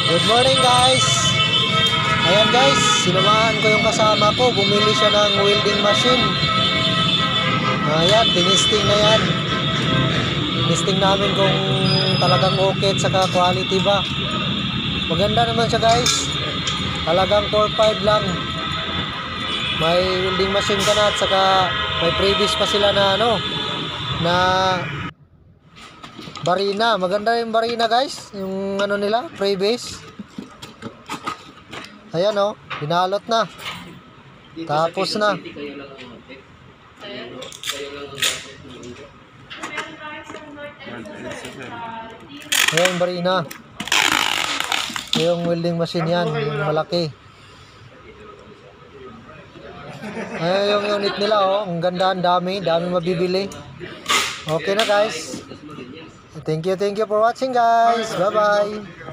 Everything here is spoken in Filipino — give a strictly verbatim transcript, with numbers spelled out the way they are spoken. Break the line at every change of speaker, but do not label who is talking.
Good morning guys. Ayan guys, sinamahan ko yung kasama ko. Bumili siya ng welding machine. Ayan, tinisting na yan. Tinisting namin kung talagang okay at saka quality ba. Maganda naman siya guys. Talagang four five lang. May welding machine ka na at saka may previous pa sila na ano, na barina. Maganda yung barina guys, yung ano nila, previous. Ayan o, oh, binalot na. Tapos na. Ayan yung barina. Yung welding machine yan, yung malaki. Ayan yung unit nila oh, ang ganda, ang dami, dami mabibili. Okay na guys. Thank you, thank you for watching guys. Bye bye.